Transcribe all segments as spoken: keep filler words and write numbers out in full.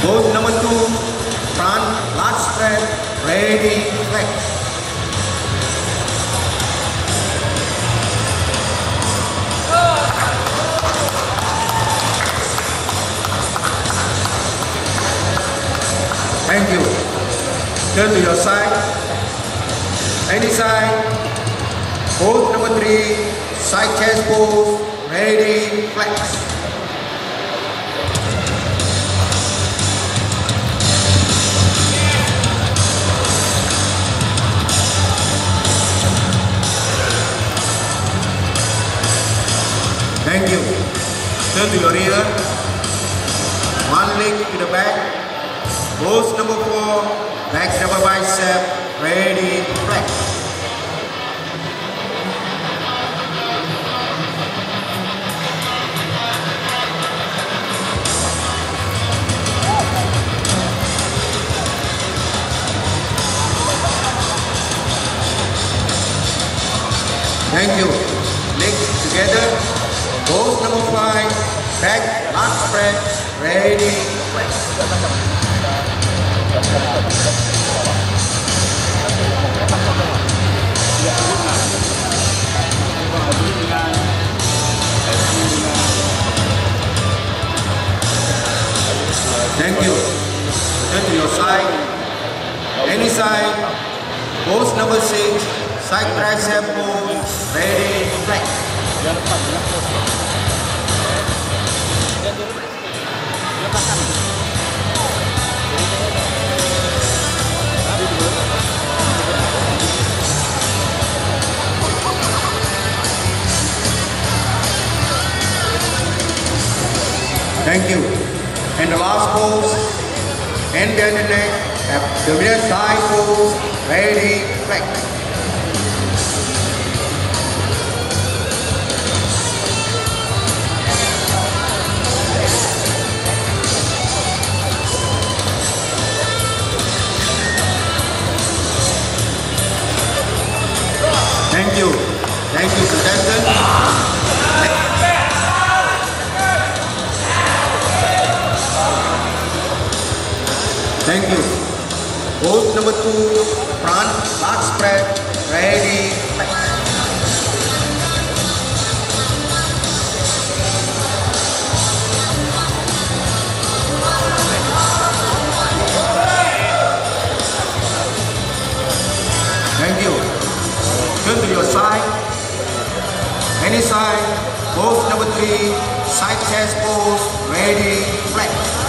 Pose number two, front large spread, ready, flex. Thank you. Turn to your side. Any side. Pose number three, side chest pose, ready, flex. Thank you. Turn to your rear. One leg to the back. Pose number four, back double bicep, ready, flex. Thank you. Legs together. Pose number five, back large spread, ready, flex. Thank you. Turn to your side. Any side. Pose number six, side tricep pose, ready, flex. Thank you. And the last pose, hand behind the neck, abdominal thigh pose, ready, flex. Thank you. Thank you, contestant. Thank you. Pose number two, front large spread, ready, flex. Thank you. Turn to your side. Any side. Pose number three, side chest pose, ready, flex.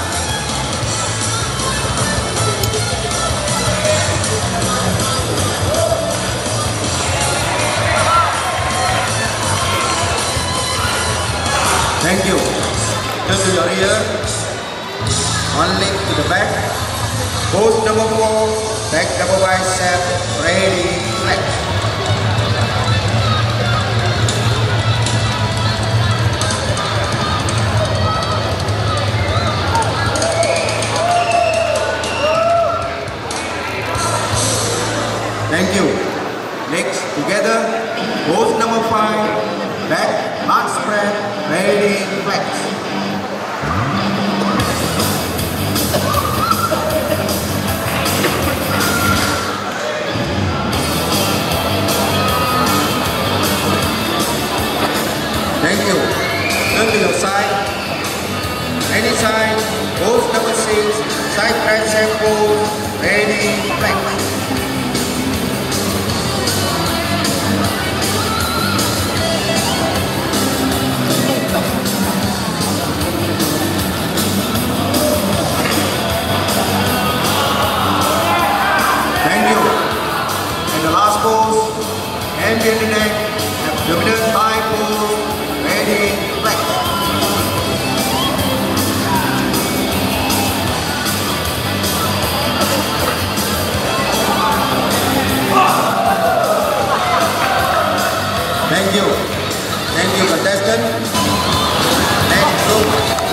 Thank you. Turn to your rear. One leg to the back. Pose number four, back double bicep, ready, flex. Thank you. Legs together. Pose number five, back large spread, ready, flex. Thank you. Turn to your side. Any side. Pose number six, side tricep pose, ready, flex. Hand in the neck, abdominal thigh pose, ready, flex. Thank you. Thank you, contestant. Next group.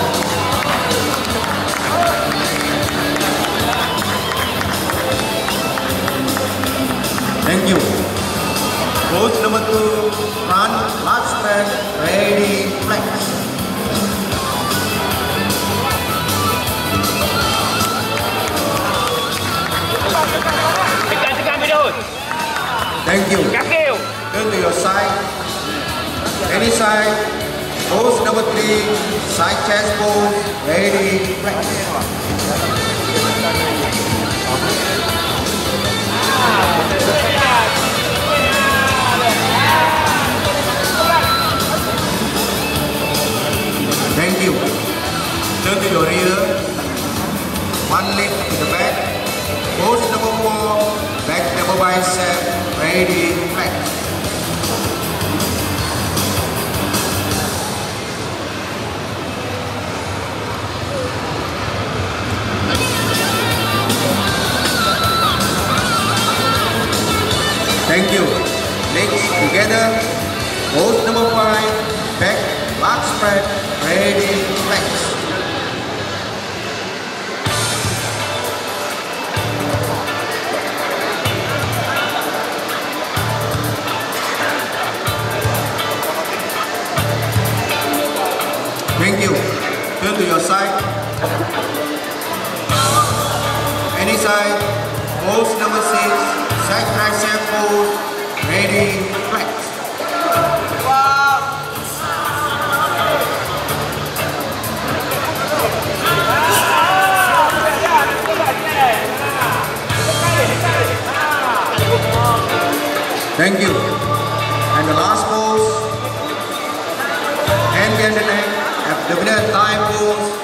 Thank you. Pose number two, front large spread, ready, flex. Thank you. Turn to your side. Any side. Pose number three. Side chest pose. Ready. Flex. Thank you. Turn to your rear. One leg to the back. Pose number four. Back double bicep. Ready. Flex. Thank you. Legs together. Pose number five. Back, back spread. Ready, flex. Thank you. Turn to your side. Any side. Pose number six. Side tricep pose. Ready, flex. Thank you. And the last pose. Hand behind the neck. Abdominal thigh pose.